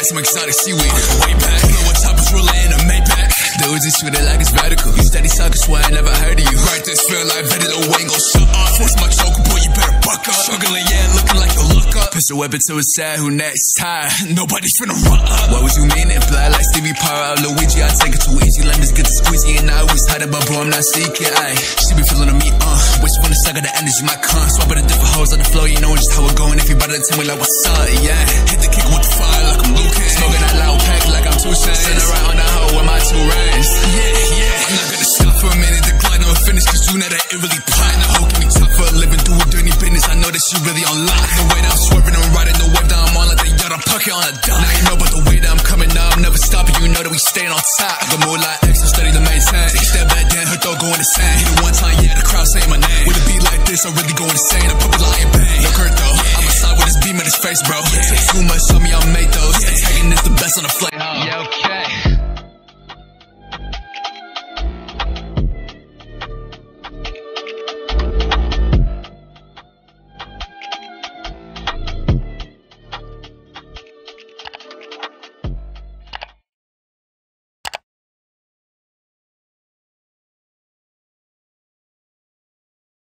some exotic seaweed. Way back, know what choppers rolling in a Maybach. Dudes and shoot it like it's vertical. You steady sucker, swear I never heard of you. Right this feel like vetted away, ain't gon' shut up. Force my choke, boy, you better buck up. Struggling, yeah, looking like you'll look up. Pistol whipping to his side, who next? Tired, nobody's finna run up. What was you meaning? Fly like Stevie Power out Luigi, I take it too easy. Lemons get to squeezy, and I always hide it, but bro, I'm not seeking. Ayy, she be feeling on me, wish when the sucker the energy, my con. Swap at the different hoes on the floor, you know just how we're going. If you bout to tell me like what's up, yeah. Hit the kick with the fire like I'm Lucas. Smoking that loud pack like I'm 2 cents. Send her right on the hoe with my 2 rings. Yeah, I'm not gonna stop for a minute. The glide never finish, cause you know that it really pot. And the hoe can be tough for a living, do a dirty business. I know that she really on lock. The way that I'm swerving and riding, the wave that I'm on like the yacht, I'm pucking on a dock. Now you know about the way that I'm coming up, I'm never stopping. You know that we staying on top. I got more like X, I'm steady to maintain. Take a step back, then her throat going insane. Hit it one time, yeah, the crowd saying my name. With a beat like this, I really go insane. I put the lion bang. Look hurt though, I'm a side with his beam in his face, bro. Take too much, show me I'll make those. Antagonist the best on the flame.